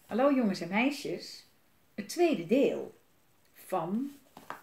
Hallo jongens en meisjes, het tweede deel van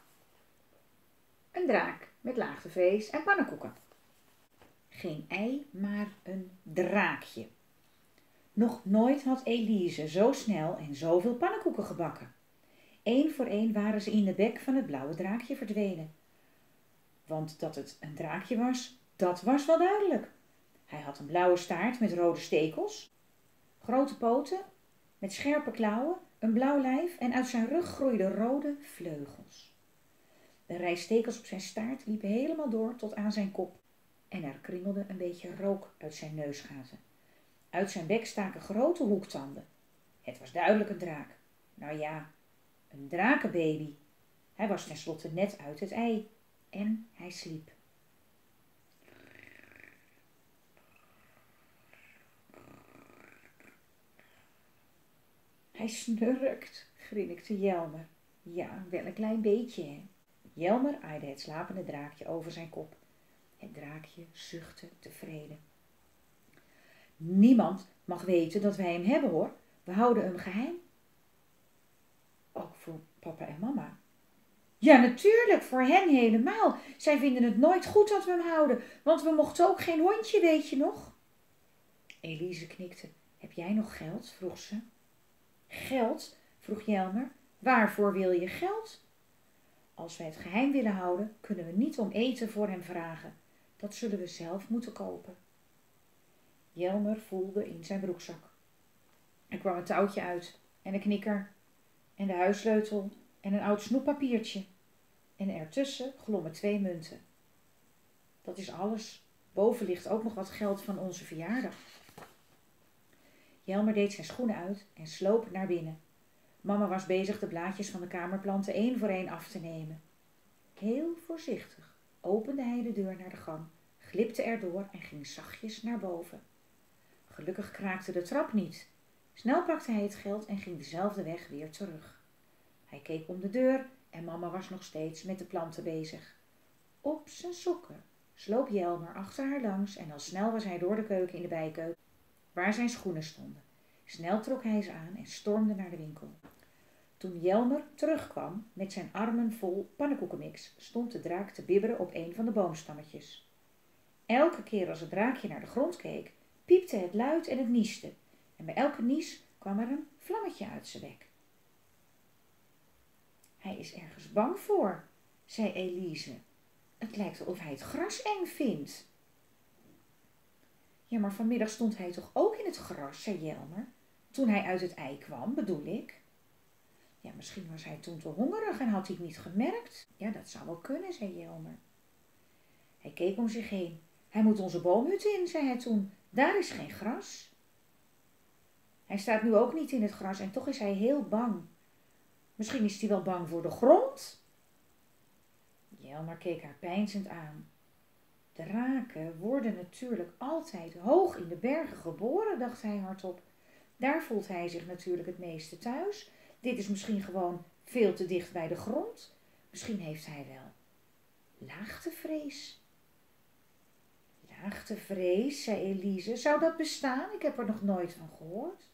een draak met laagtevrees en pannenkoeken. Geen ei, maar een draakje. Nog nooit had Elise zo snel en zoveel pannenkoeken gebakken. Eén voor één waren ze in de bek van het blauwe draakje verdwenen. Want dat het een draakje was, dat was wel duidelijk. Hij had een blauwe staart met rode stekels, grote poten met scherpe klauwen, een blauw lijf en uit zijn rug groeiden rode vleugels. De rij stekels op zijn staart liep helemaal door tot aan zijn kop en er kringelde een beetje rook uit zijn neusgaten. Uit zijn bek staken grote hoektanden. Het was duidelijk een draak. Nou ja, een drakenbaby. Hij was tenslotte net uit het ei en hij sliep. Hij snurkt, grinnikte Jelmer. Ja, wel een klein beetje, hè. Jelmer aaide het slapende draakje over zijn kop. Het draakje zuchtte tevreden. Niemand mag weten dat wij hem hebben, hoor. We houden hem geheim. Ook voor papa en mama. Ja, natuurlijk, voor hen helemaal. Zij vinden het nooit goed dat we hem houden, want we mochten ook geen hondje, weet je nog? Elise knikte. Heb jij nog geld? Vroeg ze. Geld? Vroeg Jelmer. Waarvoor wil je geld? Als wij het geheim willen houden, kunnen we niet om eten voor hem vragen. Dat zullen we zelf moeten kopen. Jelmer voelde in zijn broekzak. Er kwam een touwtje uit en een knikker en de huissleutel en een oud snoeppapiertje. En ertussen glommen 2 munten. Dat is alles. Boven ligt ook nog wat geld van onze verjaardag. Jelmer deed zijn schoenen uit en sloop naar binnen. Mama was bezig de blaadjes van de kamerplanten 1 voor 1 af te nemen. Heel voorzichtig opende hij de deur naar de gang, glipte erdoor en ging zachtjes naar boven. Gelukkig kraakte de trap niet. Snel pakte hij het geld en ging dezelfde weg weer terug. Hij keek om de deur en mama was nog steeds met de planten bezig. Op zijn sokken sloop Jelmer achter haar langs en al snel was hij door de keuken in de bijkeuken, waar zijn schoenen stonden. Snel trok hij ze aan en stormde naar de winkel. Toen Jelmer terugkwam met zijn armen vol pannenkoekenmix, stond de draak te bibberen op een van de boomstammetjes. Elke keer als het draakje naar de grond keek, piepte het luid en het nieste. En bij elke nies kwam er een vlammetje uit zijn bek. Hij is ergens bang voor, zei Elise. Het lijkt alsof hij het gras eng vindt. Ja, maar vanmiddag stond hij toch ook in het gras, zei Jelmer. Toen hij uit het ei kwam, bedoel ik. Ja, misschien was hij toen te hongerig en had hij het niet gemerkt. Ja, dat zou wel kunnen, zei Jelmer. Hij keek om zich heen. Hij moet onze boomhut in, zei hij toen. Daar is geen gras. Hij staat nu ook niet in het gras en toch is hij heel bang. Misschien is hij wel bang voor de grond. Jelmer keek haar peinzend aan. Draken worden natuurlijk altijd hoog in de bergen geboren, dacht hij hardop. Daar voelt hij zich natuurlijk het meeste thuis. Dit is misschien gewoon veel te dicht bij de grond. Misschien heeft hij wel laagtevrees. Laagtevrees, zei Elise. Zou dat bestaan? Ik heb er nog nooit van gehoord.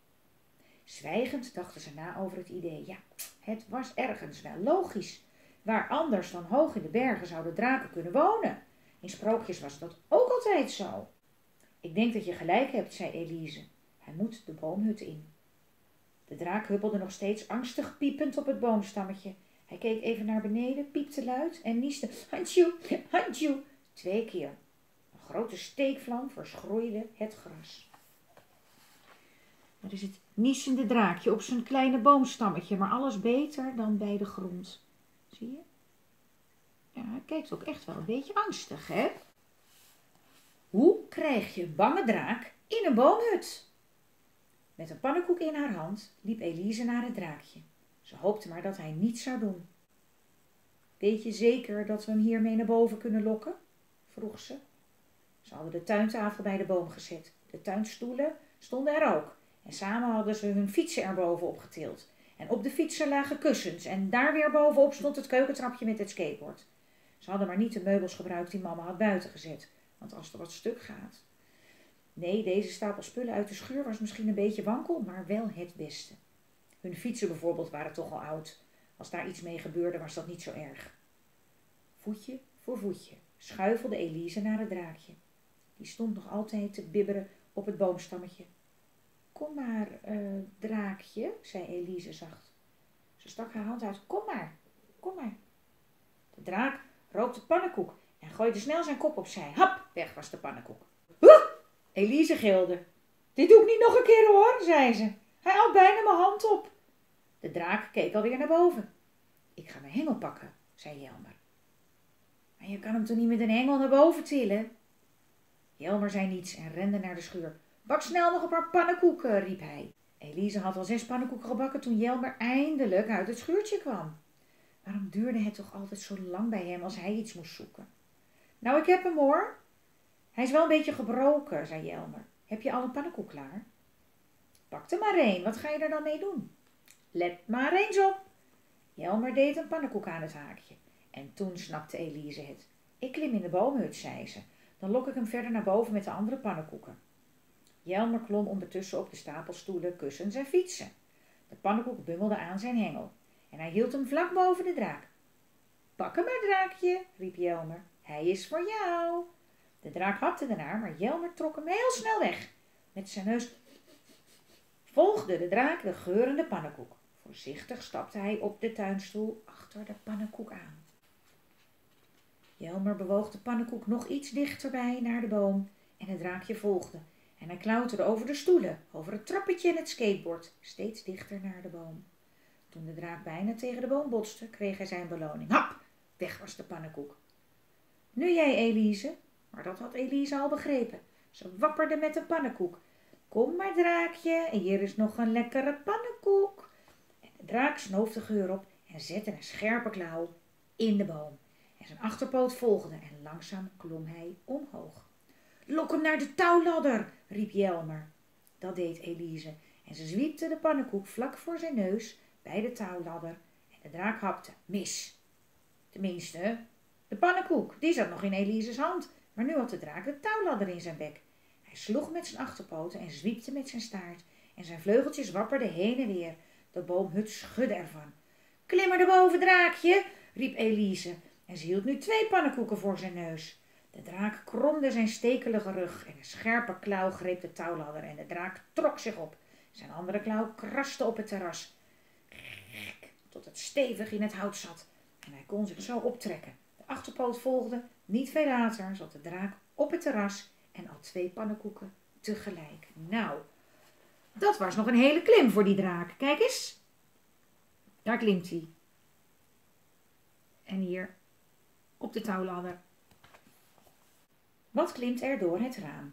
Zwijgend dachten ze na over het idee. Ja, het was ergens wel logisch. Waar anders dan hoog in de bergen zouden draken kunnen wonen. In sprookjes was dat ook altijd zo. Ik denk dat je gelijk hebt, zei Elise. Hij moet de boomhut in. De draak huppelde nog steeds angstig piepend op het boomstammetje. Hij keek even naar beneden, piepte luid en nieste. Handsjoe, handsjoe. 2 keer. Een grote steekvlam verschroeide het gras. Dat is het niesende draakje op zijn kleine boomstammetje, maar alles beter dan bij de grond. Zie je? Ja, hij kijkt ook echt wel een beetje angstig, hè? Hoe krijg je een bange draak in een boomhut? Met een pannenkoek in haar hand liep Elise naar het draakje. Ze hoopte maar dat hij niets zou doen. Weet je zeker dat we hem hiermee naar boven kunnen lokken? Vroeg ze. Ze hadden de tuintafel bij de boom gezet. De tuinstoelen stonden er ook. En samen hadden ze hun fietsen er bovenop getild. En op de fietsen lagen kussens. En daar weer bovenop stond het keukentrapje met het skateboard. Ze hadden maar niet de meubels gebruikt die mama had buiten gezet. Want als er wat stuk gaat. Nee, deze stapel spullen uit de schuur was misschien een beetje wankel, maar wel het beste. Hun fietsen bijvoorbeeld waren toch al oud. Als daar iets mee gebeurde, was dat niet zo erg. Voetje voor voetje schuifelde Elise naar het draakje. Die stond nog altijd te bibberen op het boomstammetje. Kom maar, draakje, zei Elise zacht. Ze stak haar hand uit. Kom maar, kom maar. De draak rookte pannenkoek en gooide snel zijn kop opzij. Hap, weg was de pannenkoek. Elise gilde. Dit doe ik niet nog een keer hoor, zei ze. Hij had bijna mijn hand op. De draak keek alweer naar boven. Ik ga mijn hengel pakken, zei Jelmer. Maar je kan hem toch niet met een hengel naar boven tillen? Jelmer zei niets en rende naar de schuur. Bak snel nog een paar pannenkoeken, riep hij. Elise had al 6 pannenkoeken gebakken toen Jelmer eindelijk uit het schuurtje kwam. Waarom duurde het toch altijd zo lang bij hem als hij iets moest zoeken? Nou, ik heb hem hoor. Hij is wel een beetje gebroken, zei Jelmer. Heb je al een pannenkoek klaar? Pak er maar één, wat ga je er dan mee doen? Let maar eens op. Jelmer deed een pannenkoek aan het haakje. En toen snapte Elise het. Ik klim in de boomhut, zei ze. Dan lok ik hem verder naar boven met de andere pannenkoeken. Jelmer klom ondertussen op de stapel stoelen, kussens en fietsen. De pannenkoek bungelde aan zijn hengel. En hij hield hem vlak boven de draak. Pak hem maar, draakje, riep Jelmer. Hij is voor jou. De draak hapte ernaar, maar Jelmer trok hem heel snel weg. Met zijn neus volgde de draak de geurende pannenkoek. Voorzichtig stapte hij op de tuinstoel achter de pannenkoek aan. Jelmer bewoog de pannenkoek nog iets dichterbij naar de boom en het draakje volgde. En hij klauterde over de stoelen, over het trappetje en het skateboard, steeds dichter naar de boom. Toen de draak bijna tegen de boom botste, kreeg hij zijn beloning. Hap! Weg was de pannenkoek. Nu jij, Elise. Maar dat had Elise al begrepen. Ze wapperde met de pannenkoek. Kom maar, draakje, en hier is nog een lekkere pannenkoek. En de draak snoof de geur op en zette een scherpe klauw in de boom. En zijn achterpoot volgde en langzaam klom hij omhoog. Lok hem naar de touwladder, riep Jelmer. Dat deed Elise en ze zwiepte de pannenkoek vlak voor zijn neus bij de touwladder en de draak hapte. Mis. Tenminste, de pannenkoek, die zat nog in Elise's hand, maar nu had de draak de touwladder in zijn bek. Hij sloeg met zijn achterpoten en zwiepte met zijn staart en zijn vleugeltjes wapperden heen en weer. De boomhut schudde ervan. Klim er boven, draakje, riep Elise en ze hield nu 2 pannenkoeken voor zijn neus. De draak kromde zijn stekelige rug en een scherpe klauw greep de touwladder en de draak trok zich op. Zijn andere klauw kraste op het terras, tot het stevig in het hout zat en hij kon zich zo optrekken. De achterpoot volgde. Niet veel later zat de draak op het terras en al 2 pannenkoeken tegelijk. Nou, dat was nog een hele klim voor die draak. Kijk eens. Daar klimt hij. En hier op de touwladder. Wat klimt er door het raam?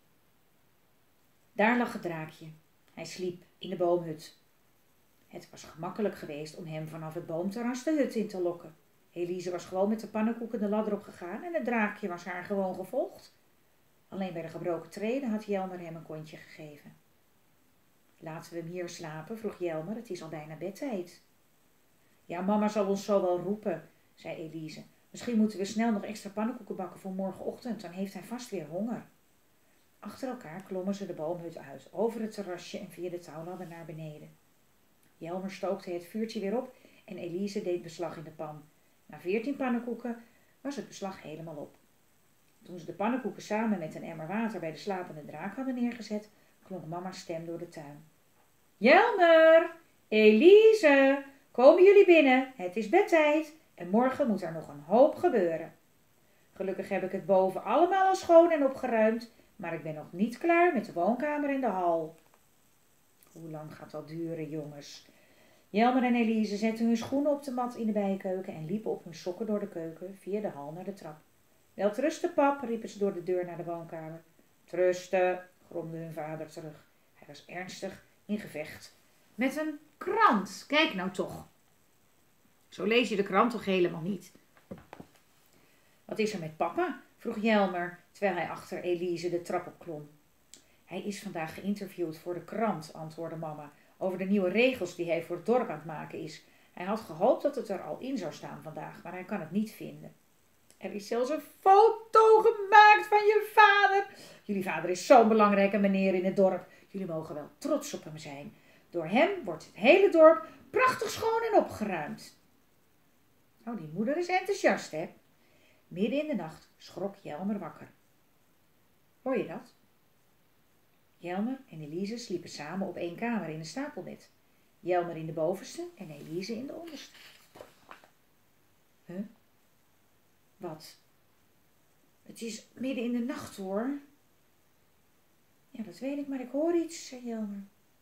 Daar lag het draakje. Hij sliep in de boomhut. Het was gemakkelijk geweest om hem vanaf het boomterras de hut in te lokken. Elise was gewoon met de pannenkoeken de ladder opgegaan en het draakje was haar gewoon gevolgd. Alleen bij de gebroken treden had Jelmer hem een kontje gegeven. Laten we hem hier slapen, vroeg Jelmer, het is al bijna bedtijd. Ja, mama zal ons zo wel roepen, zei Elise. Misschien moeten we snel nog extra pannenkoeken bakken voor morgenochtend, dan heeft hij vast weer honger. Achter elkaar klommen ze de boomhut uit, over het terrasje en via de touwladder naar beneden. Jelmer stookte het vuurtje weer op en Elise deed beslag in de pan. Na 14 pannenkoeken was het beslag helemaal op. Toen ze de pannenkoeken samen met een emmer water bij de slapende draak hadden neergezet, klonk mama's stem door de tuin. Jelmer, Elise, komen jullie binnen? Het is bedtijd en morgen moet er nog een hoop gebeuren. Gelukkig heb ik het boven allemaal al schoon en opgeruimd, maar ik ben nog niet klaar met de woonkamer en de hal. Hoe lang gaat dat duren, jongens? Jelmer en Elise zetten hun schoenen op de mat in de bijkeuken en liepen op hun sokken door de keuken via de hal naar de trap. Welterusten, pap, riepen ze door de deur naar de woonkamer. Trusten, gromde hun vader terug. Hij was ernstig in gevecht met een krant. Kijk nou toch. Zo lees je de krant toch helemaal niet? Wat is er met papa? Vroeg Jelmer, terwijl hij achter Elise de trap opklom. Hij is vandaag geïnterviewd voor de krant, antwoordde mama, over de nieuwe regels die hij voor het dorp aan het maken is. Hij had gehoopt dat het er al in zou staan vandaag, maar hij kan het niet vinden. Er is zelfs een foto gemaakt gemaakt van je vader. Jullie vader is zo'n belangrijke meneer in het dorp. Jullie mogen wel trots op hem zijn. Door hem wordt het hele dorp prachtig schoon en opgeruimd. Oh, die moeder is enthousiast, hè? Midden in de nacht schrok Jelmer wakker. Hoor je dat? Jelmer en Elise sliepen samen op één kamer in een stapelbed. Jelmer in de bovenste en Elise in de onderste. Huh? Wat? Het is midden in de nacht, hoor. Ja, dat weet ik, maar ik hoor iets, zei Jelmer.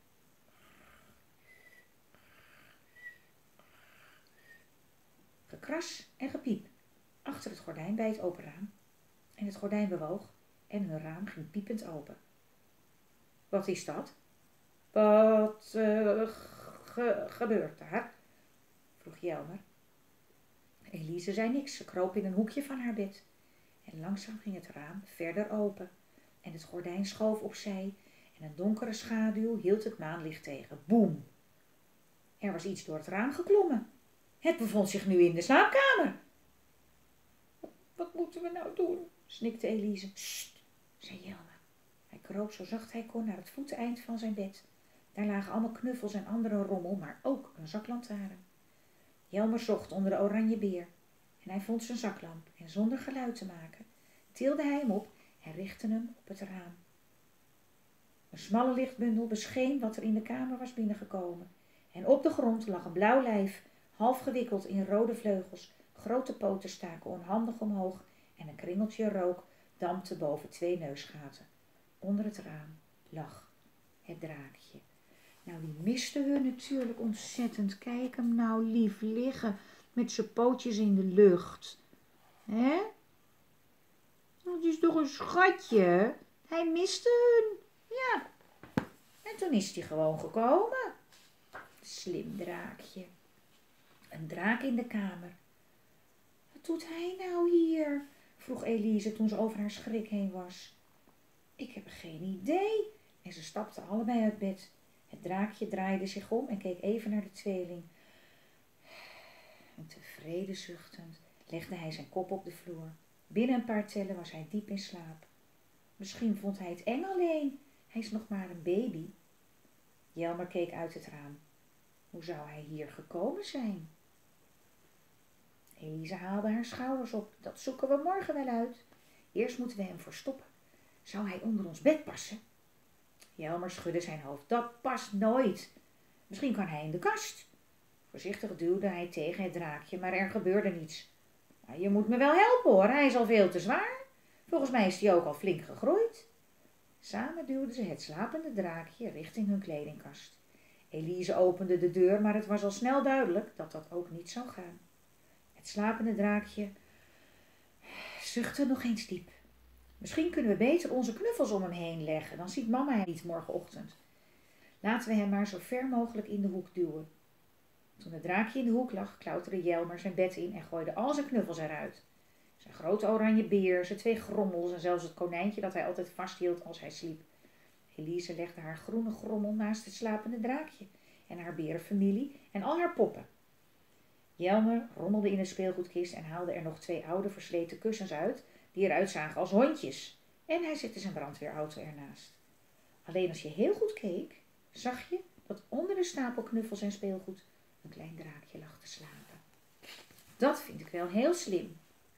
Gekras en gepiep achter het gordijn bij het open raam. En het gordijn bewoog en hun raam ging piepend open. Wat is dat? Wat gebeurt daar? Vroeg Jelmer. Elise zei niks. Ze kroop in een hoekje van haar bed. En langzaam ging het raam verder open. En het gordijn schoof opzij. En een donkere schaduw hield het maanlicht tegen. Boem! Er was iets door het raam geklommen. Het bevond zich nu in de slaapkamer. Wat moeten we nou doen? Snikte Elise. Sst, zei Jelmer. Hij kroop zo zacht hij kon naar het voeteneind van zijn bed. Daar lagen allemaal knuffels en andere rommel, maar ook een zaklantaarn. Jelmer zocht onder de oranje beer en hij vond zijn zaklamp en zonder geluid te maken tilde hij hem op en richtte hem op het raam. Een smalle lichtbundel bescheen wat er in de kamer was binnengekomen en op de grond lag een blauw lijf, half gewikkeld in rode vleugels, grote poten staken onhandig omhoog en een kringeltje rook dampte boven 2 neusgaten. Onder het raam lag het draakje. Nou, die miste hun natuurlijk ontzettend. Kijk hem nou lief liggen met zijn pootjes in de lucht. Hè? Dat is toch een schatje? Hij miste hun. Ja. En toen is hij gewoon gekomen. Slim draakje. Een draak in de kamer. Wat doet hij nou hier? Vroeg Elise toen ze over haar schrik heen was. Ik heb geen idee. En ze stapten allebei uit bed. Het draakje draaide zich om en keek even naar de tweeling. En tevreden zuchtend legde hij zijn kop op de vloer. Binnen een paar tellen was hij diep in slaap. Misschien vond hij het eng alleen. Hij is nog maar een baby. Jelmer keek uit het raam. Hoe zou hij hier gekomen zijn? Elise haalde haar schouders op. Dat zoeken we morgen wel uit. Eerst moeten we hem verstoppen. Zou hij onder ons bed passen? Jelmer schudde zijn hoofd. Dat past nooit. Misschien kan hij in de kast. Voorzichtig duwde hij tegen het draakje, maar er gebeurde niets. Maar je moet me wel helpen, hoor. Hij is al veel te zwaar. Volgens mij is hij ook al flink gegroeid. Samen duwden ze het slapende draakje richting hun kledingkast. Elise opende de deur, maar het was al snel duidelijk dat dat ook niet zou gaan. Het slapende draakje zuchtte nog eens diep. Misschien kunnen we beter onze knuffels om hem heen leggen, dan ziet mama hem niet morgenochtend. Laten we hem maar zo ver mogelijk in de hoek duwen. Toen het draakje in de hoek lag, klauterde Jelmer zijn bed in en gooide al zijn knuffels eruit. Zijn grote oranje beer, zijn 2 grommels en zelfs het konijntje dat hij altijd vasthield als hij sliep. Elise legde haar groene grommel naast het slapende draakje en haar berenfamilie en al haar poppen. Jelmer rommelde in de speelgoedkist en haalde er nog 2 oude versleten kussens uit die eruit zagen als hondjes. En hij zette zijn brandweerauto ernaast. Alleen als je heel goed keek, zag je dat onder de stapel knuffels en speelgoed een klein draakje lag te slapen. Dat vind ik wel heel slim.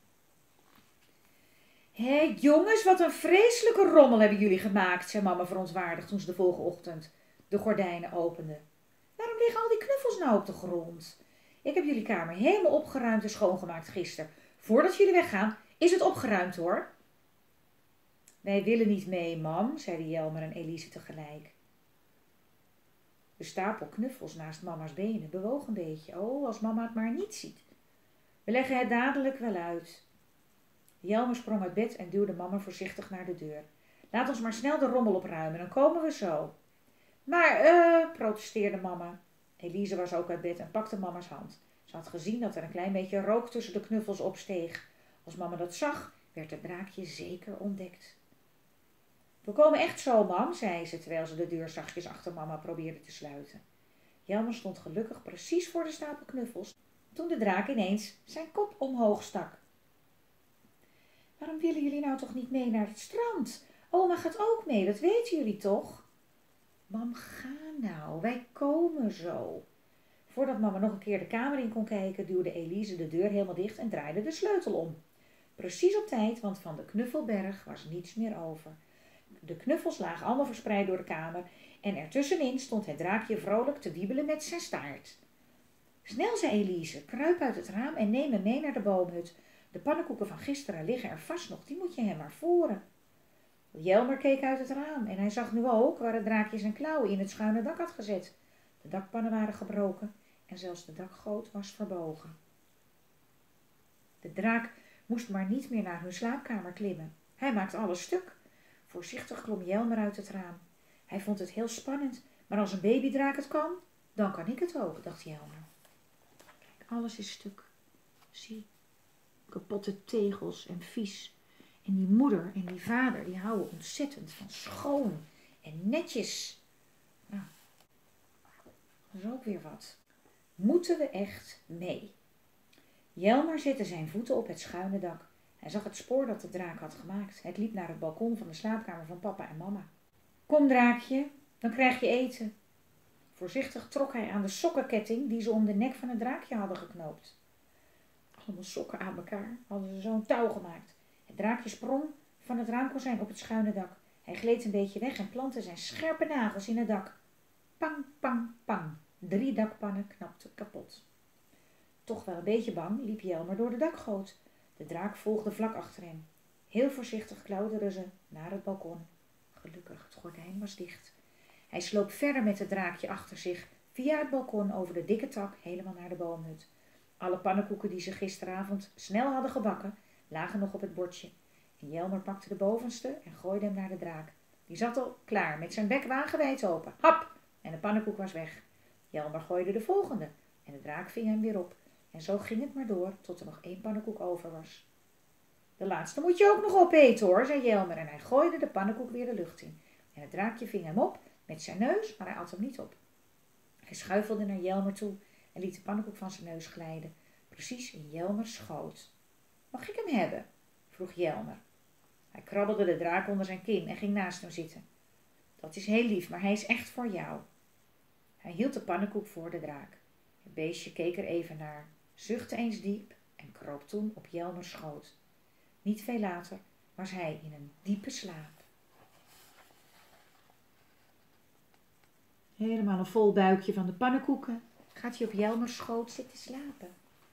Hé, jongens, wat een vreselijke rommel hebben jullie gemaakt, zei mama verontwaardigd toen ze de volgende ochtend de gordijnen opende. Waarom liggen al die knuffels nou op de grond? Ik heb jullie kamer helemaal opgeruimd en schoongemaakt gisteren. Voordat jullie weggaan, is het opgeruimd, hoor. Wij willen niet mee, mam, zeiden Jelmer en Elise tegelijk. De stapel knuffels naast mama's benen bewoog een beetje. Oh, als mama het maar niet ziet. We leggen het dadelijk wel uit. Jelmer sprong uit bed en duwde mama voorzichtig naar de deur. Laat ons maar snel de rommel opruimen, dan komen we zo. Maar, protesteerde mama. Elise was ook uit bed en pakte mama's hand. Ze had gezien dat er een klein beetje rook tussen de knuffels opsteeg. Als mama dat zag, werd het draakje zeker ontdekt. We komen echt zo, mam, zei ze, terwijl ze de deur zachtjes achter mama probeerde te sluiten. Jelmer stond gelukkig precies voor de stapel knuffels, toen de draak ineens zijn kop omhoog stak. Waarom willen jullie nou toch niet mee naar het strand? Oma gaat ook mee, dat weten jullie toch? Mam, ga nou, wij komen zo. Voordat mama nog een keer de kamer in kon kijken, duwde Elise de deur helemaal dicht en draaide de sleutel om. Precies op tijd, want van de knuffelberg was niets meer over. De knuffels lagen allemaal verspreid door de kamer en ertussenin stond het draakje vrolijk te wiebelen met zijn staart. Snel, zei Elise, kruip uit het raam en neem me mee naar de boomhut. De pannenkoeken van gisteren liggen er vast nog, die moet je hem maar voeren. Jelmer keek uit het raam en hij zag nu ook waar het draakje zijn klauwen in het schuine dak had gezet. De dakpannen waren gebroken en zelfs de dakgoot was verbogen. De draak moest maar niet meer naar hun slaapkamer klimmen. Hij maakte alles stuk. Voorzichtig klom Jelmer uit het raam. Hij vond het heel spannend, maar als een babydraak het kan, dan kan ik het ook, dacht Jelmer. Kijk, alles is stuk. Zie, kapotte tegels en vies. En die moeder en die vader, die houden ontzettend van schoon en netjes. Nou, dat is ook weer wat. Moeten we echt mee? Jelmer zette zijn voeten op het schuine dak. Hij zag het spoor dat de draak had gemaakt. Het liep naar het balkon van de slaapkamer van papa en mama. Kom, draakje, dan krijg je eten. Voorzichtig trok hij aan de sokkenketting die ze om de nek van het draakje hadden geknoopt. Allemaal sokken aan elkaar hadden ze zo'n touw gemaakt. Het draakje sprong van het raamkozijn op het schuine dak. Hij gleed een beetje weg en plantte zijn scherpe nagels in het dak. Pang, pang, pang. 3 dakpannen knapten kapot. Toch wel een beetje bang liep Jelmer door de dakgoot. De draak volgde vlak achter hem. Heel voorzichtig klauterden ze naar het balkon. Gelukkig, het gordijn was dicht. Hij sloop verder met het draakje achter zich, via het balkon over de dikke tak, helemaal naar de boomhut. Alle pannenkoeken die ze gisteravond snel hadden gebakken, lagen nog op het bordje. En Jelmer pakte de bovenste en gooide hem naar de draak. Die zat al klaar, met zijn bek wagenwijd open. Hap! En de pannenkoek was weg. Jelmer gooide de volgende en de draak ving hem weer op. En zo ging het maar door, tot er nog 1 pannenkoek over was. De laatste moet je ook nog opeten hoor, zei Jelmer en hij gooide de pannenkoek weer de lucht in. En het draakje ving hem op met zijn neus, maar hij at hem niet op. Hij schuifelde naar Jelmer toe en liet de pannenkoek van zijn neus glijden, precies in Jelmers schoot. Mag ik hem hebben? Vroeg Jelmer. Hij krabbelde de draak onder zijn kin en ging naast hem zitten. Dat is heel lief, maar hij is echt voor jou. Hij hield de pannenkoek voor de draak. Het beestje keek er even naar, zuchtte eens diep en kroop toen op Jelmers schoot. Niet veel later was hij in een diepe slaap. Helemaal een vol buikje van de pannenkoeken gaat hij op Jelmers schoot zitten slapen.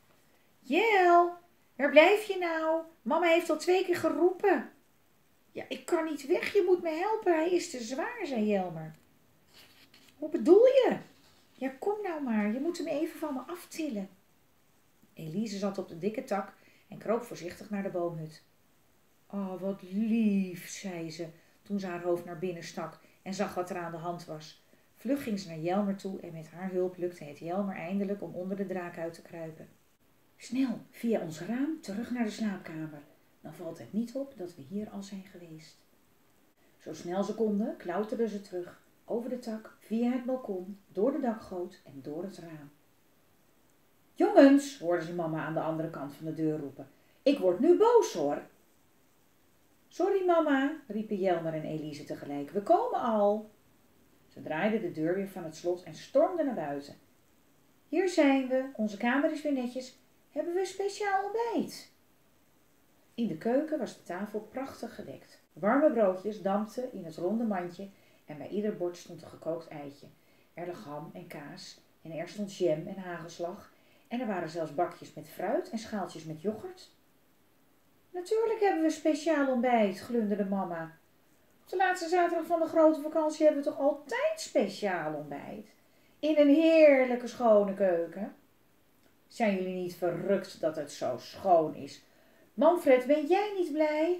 Jel, waar blijf je nou? Mama heeft al 2 keer geroepen. Ja, ik kan niet weg, je moet me helpen, hij is te zwaar, zei Jelmer. Hoe bedoel je? Ja, kom nou maar, je moet hem even van me aftillen. Elise zat op de dikke tak en kroop voorzichtig naar de boomhut. Oh, wat lief, zei ze, toen ze haar hoofd naar binnen stak en zag wat er aan de hand was. Vlug ging ze naar Jelmer toe en met haar hulp lukte het Jelmer eindelijk om onder de draak uit te kruipen. Snel, via ons raam, terug naar de slaapkamer. Dan valt het niet op dat we hier al zijn geweest. Zo snel ze konden, klauterden ze terug, over de tak, via het balkon, door de dakgoot en door het raam. Jongens, hoorden ze mama aan de andere kant van de deur roepen. Ik word nu boos hoor. Sorry mama, riepen Jelmer en Elise tegelijk, we komen al. Ze draaiden de deur weer van het slot en stormden naar buiten. Hier zijn we, onze kamer is weer netjes. Hebben we speciaal ontbijt? In de keuken was de tafel prachtig gedekt. Warme broodjes dampten in het ronde mandje en bij ieder bord stond een gekookt eitje. Er lag ham en kaas en er stond jam en hagelslag en er waren zelfs bakjes met fruit en schaaltjes met yoghurt. Natuurlijk hebben we speciaal ontbijt, glunderde mama. Op de laatste zaterdag van de grote vakantie hebben we toch altijd speciaal ontbijt? In een heerlijke schone keuken. Zijn jullie niet verrukt dat het zo schoon is? Manfred, ben jij niet blij?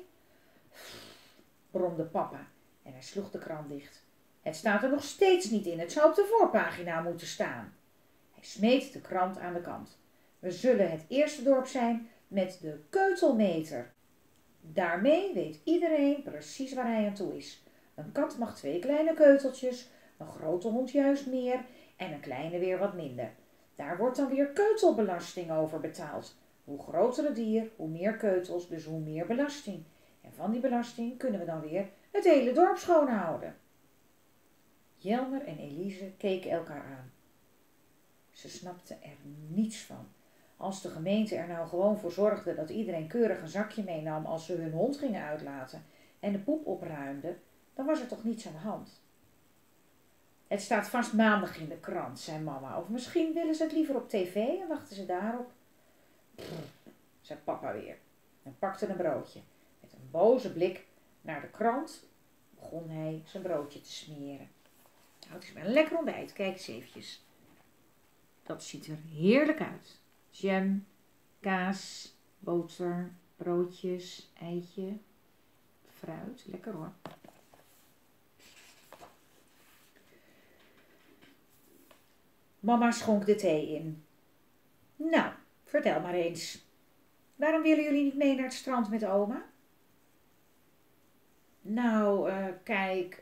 Bromde papa en hij sloeg de krant dicht. Het staat er nog steeds niet in. Het zou op de voorpagina moeten staan. Hij smeet de krant aan de kant. We zullen het eerste dorp zijn met de keutelmeter. Daarmee weet iedereen precies waar hij aan toe is. Een kat mag 2 kleine keuteltjes, een grote hond juist meer en een kleine weer wat minder. Daar wordt dan weer keutelbelasting over betaald. Hoe groter het dier, hoe meer keutels, dus hoe meer belasting. En van die belasting kunnen we dan weer het hele dorp schoonhouden. Jelmer en Elise keken elkaar aan. Ze snapten er niets van. Als de gemeente er nou gewoon voor zorgde dat iedereen keurig een zakje meenam als ze hun hond gingen uitlaten en de poep opruimden, dan was er toch niets aan de hand. Het staat vast maandag in de krant, zei mama. Of misschien willen ze het liever op tv en wachten ze daarop. Pff, zei papa weer en pakte een broodje. Met een boze blik naar de krant begon hij zijn broodje te smeren. Nou, het is wel een lekker ontbijt, kijk eens eventjes. Dat ziet er heerlijk uit. Jam, kaas, boter, broodjes, eitje, fruit. Lekker hoor. Mama schonk de thee in. Nou, vertel maar eens. Waarom willen jullie niet mee naar het strand met oma? Nou, kijk,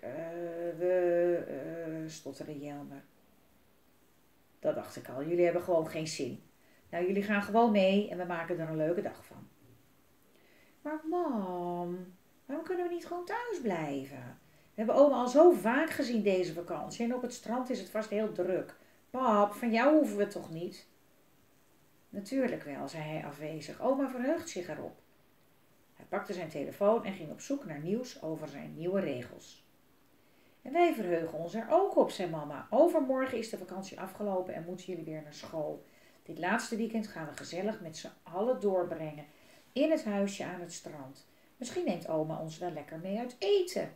stotterde Jelmer. Dat dacht ik al, jullie hebben gewoon geen zin. Nou, jullie gaan gewoon mee en we maken er een leuke dag van. Maar mam, waarom kunnen we niet gewoon thuis blijven? We hebben oma al zo vaak gezien deze vakantie en op het strand is het vast heel druk. Pap, van jou hoeven we toch niet? Natuurlijk wel, zei hij afwezig. Oma verheugt zich erop. Hij pakte zijn telefoon en ging op zoek naar nieuws over zijn nieuwe regels. En wij verheugen ons er ook op, zei mama. Overmorgen is de vakantie afgelopen en moeten jullie weer naar school. Dit laatste weekend gaan we gezellig met z'n allen doorbrengen. In het huisje aan het strand. Misschien neemt oma ons wel lekker mee uit eten.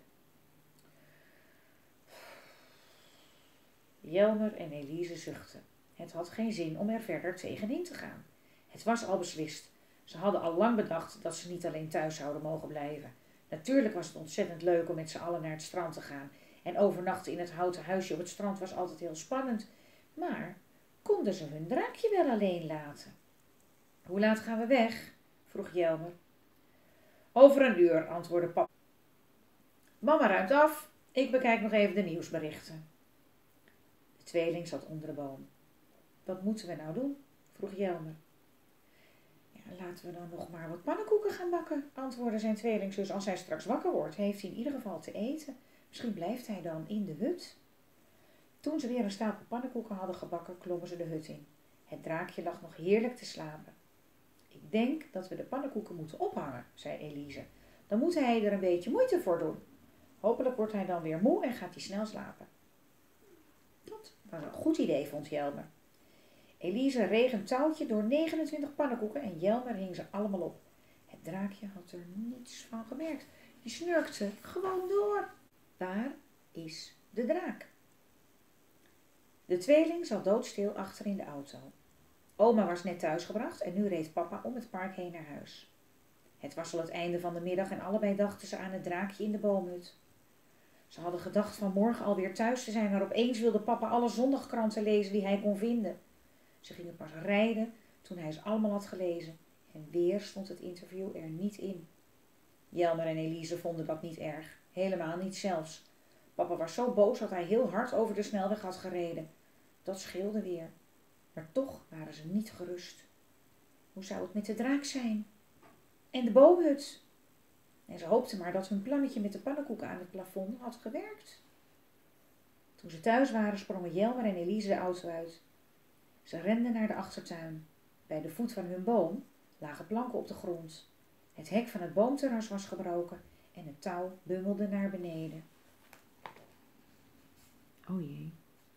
Jelmer en Elise zuchtten. Het had geen zin om er verder tegenin te gaan. Het was al beslist. Ze hadden al lang bedacht dat ze niet alleen thuis zouden mogen blijven. Natuurlijk was het ontzettend leuk om met z'n allen naar het strand te gaan. En overnachten in het houten huisje op het strand was altijd heel spannend. Maar konden ze hun draakje wel alleen laten? Hoe laat gaan we weg? Vroeg Jelmer. Over een uur, antwoordde papa. Mama ruimt af. Ik bekijk nog even de nieuwsberichten. De tweeling zat onder de boom. Wat moeten we nou doen? Vroeg Jelmer. Ja, laten we dan nog maar wat pannenkoeken gaan bakken, antwoordde zijn tweelingzus. Als hij straks wakker wordt, heeft hij in ieder geval te eten. Misschien blijft hij dan in de hut. Toen ze weer een stapel pannenkoeken hadden gebakken, klommen ze de hut in. Het draakje lag nog heerlijk te slapen. Ik denk dat we de pannenkoeken moeten ophangen, zei Elise. Dan moet hij er een beetje moeite voor doen. Hopelijk wordt hij dan weer moe en gaat hij snel slapen. Dat was een goed idee, vond Jelmer. Elise reeg een touwtje door 29 pannenkoeken en Jelmer hing ze allemaal op. Het draakje had er niets van gemerkt. Die snurkte gewoon door. Waar is de draak? De tweeling zat doodstil achter in de auto. Oma was net thuisgebracht en nu reed papa om het park heen naar huis. Het was al het einde van de middag en allebei dachten ze aan het draakje in de boomhut. Ze hadden gedacht van morgen alweer thuis te zijn, maar opeens wilde papa alle zondagkranten lezen die hij kon vinden. Ze gingen pas rijden toen hij ze allemaal had gelezen en weer stond het interview er niet in. Jelmer en Elise vonden dat niet erg, helemaal niet zelfs. Papa was zo boos dat hij heel hard over de snelweg had gereden. Dat scheelde weer. Maar toch waren ze niet gerust. Hoe zou het met de draak zijn? En de boomhut? En ze hoopten maar dat hun plannetje met de pannenkoeken aan het plafond had gewerkt. Toen ze thuis waren, sprongen Jelmer en Elise de auto uit. Ze renden naar de achtertuin. Bij de voet van hun boom lagen planken op de grond. Het hek van het boomterras was gebroken en het touw bungelde naar beneden. O jee.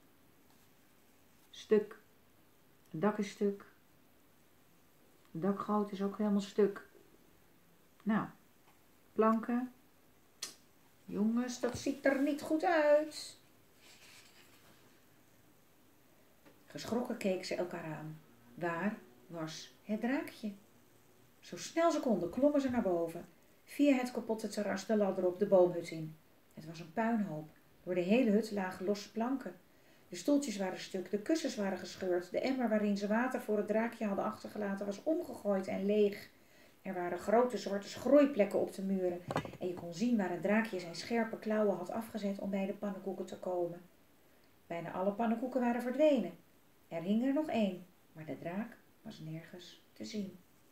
Stuk. Het dak is stuk. Het dakgoot is ook helemaal stuk. Nou, planken. Jongens, dat ziet er niet goed uit. Geschrokken keken ze elkaar aan. Waar was het draakje? Zo snel ze konden klommen ze naar boven. Via het kapotte terras de ladder op de boomhut in. Het was een puinhoop. Door de hele hut lagen losse planken. De stoeltjes waren stuk, de kussens waren gescheurd. De emmer waarin ze water voor het draakje hadden achtergelaten was omgegooid en leeg. Er waren grote zwarte schroeiplekken op de muren. En je kon zien waar het draakje zijn scherpe klauwen had afgezet om bij de pannenkoeken te komen. Bijna alle pannenkoeken waren verdwenen. Er hing er nog één, maar de draak was nergens te zien.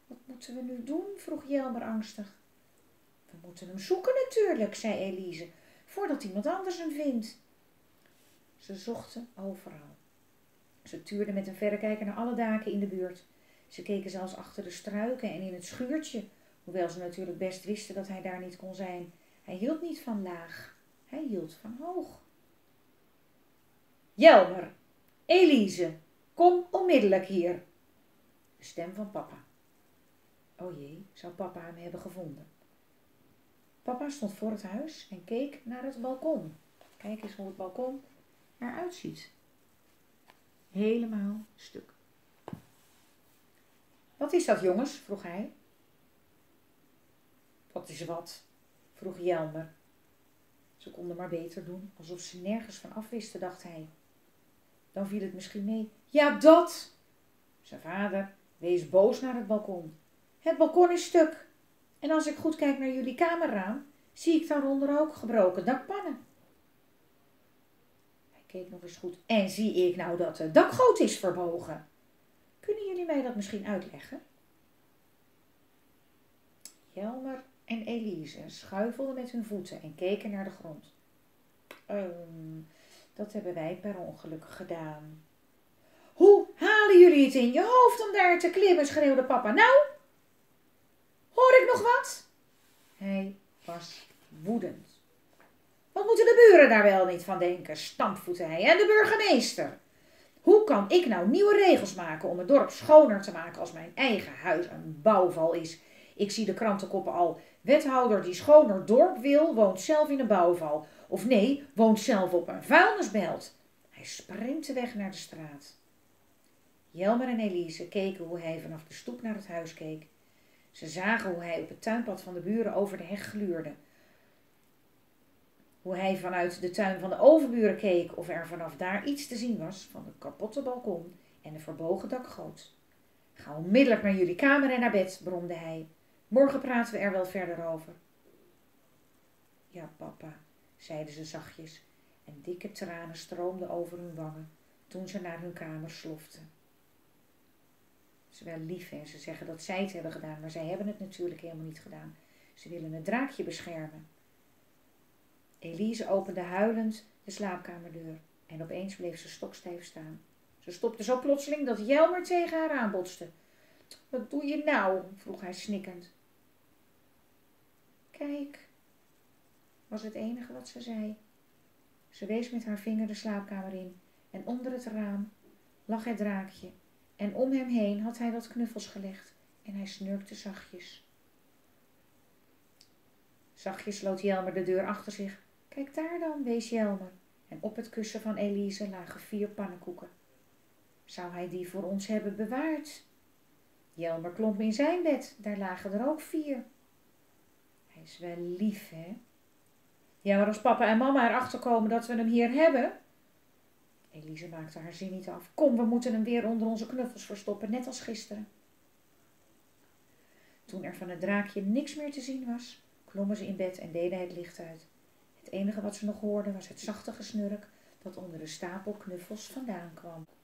Wat moeten we nu doen? Vroeg Jelmer angstig. We moeten hem zoeken natuurlijk, zei Elise, voordat iemand anders hem vindt. Ze zochten overal. Ze tuurden met een verrekijker naar alle daken in de buurt. Ze keken zelfs achter de struiken en in het schuurtje, hoewel ze natuurlijk best wisten dat hij daar niet kon zijn. Hij hield niet van laag, hij hield van hoog. Jelmer, Elise, kom onmiddellijk hier. De stem van papa. O jee, zou papa hem hebben gevonden? Papa stond voor het huis en keek naar het balkon. Kijk eens hoe het balkon eruit ziet. Helemaal stuk. Wat is dat, jongens? Vroeg hij. Wat is wat? Vroeg Jelmer. Ze konden maar beter doen, alsof ze nergens van afwisten, dacht hij. Dan viel het misschien mee. Ja, dat! Zijn vader wees boos naar het balkon. Het balkon is stuk. En als ik goed kijk naar jullie kamerraam, zie ik daaronder ook gebroken dakpannen. Hij keek nog eens goed. En zie ik nou dat de dakgoot is verbogen? Kunnen jullie mij dat misschien uitleggen? Jelmer en Elise schuifelden met hun voeten en keken naar de grond. Dat hebben wij per ongeluk gedaan. Hoe halen jullie het in je hoofd om daar te klimmen? Schreeuwde papa. Nou, hoor ik nog wat? Hij was woedend. Wat moeten de buren daar wel niet van denken, stampvoette hij. En de burgemeester. Hoe kan ik nou nieuwe regels maken om het dorp schoner te maken als mijn eigen huis een bouwval is? Ik zie de krantenkoppen al. Wethouder die schoner dorp wil, woont zelf in een bouwval. Of nee, woont zelf op een vuilnisbelt. Hij sprintte weg naar de straat. Jelmer en Elise keken hoe hij vanaf de stoep naar het huis keek. Ze zagen hoe hij op het tuinpad van de buren over de heg gluurde. Hoe hij vanuit de tuin van de overburen keek of er vanaf daar iets te zien was van de kapotte balkon en de verbogen dakgoot. Ga onmiddellijk naar jullie kamer en naar bed, bromde hij. Morgen praten we er wel verder over. Ja, papa, zeiden ze zachtjes en dikke tranen stroomden over hun wangen toen ze naar hun kamer sloften. Het is wel lief en ze zeggen dat zij het hebben gedaan, maar zij hebben het natuurlijk helemaal niet gedaan. Ze willen het draakje beschermen. Elise opende huilend de slaapkamerdeur en opeens bleef ze stokstijf staan. Ze stopte zo plotseling dat Jelmer tegen haar aanbotste. Wat doe je nou? Vroeg hij snikkend. Kijk, was het enige wat ze zei. Ze wees met haar vinger de slaapkamer in en onder het raam lag het draakje en om hem heen had hij wat knuffels gelegd en hij snurkte zachtjes. Zachtjes sloot Jelmer de deur achter zich. Kijk daar dan, wees Jelmer. En op het kussen van Elise lagen 4 pannenkoeken. Zou hij die voor ons hebben bewaard? Jelmer klom in zijn bed, daar lagen er ook 4. Hij is wel lief, hè? Ja, maar als papa en mama erachter komen dat we hem hier hebben... Elise maakte haar zin niet af. Kom, we moeten hem weer onder onze knuffels verstoppen, net als gisteren. Toen er van het draakje niks meer te zien was, klommen ze in bed en deden het licht uit. Het enige wat ze nog hoorden was het zachte gesnurk dat onder de stapel knuffels vandaan kwam.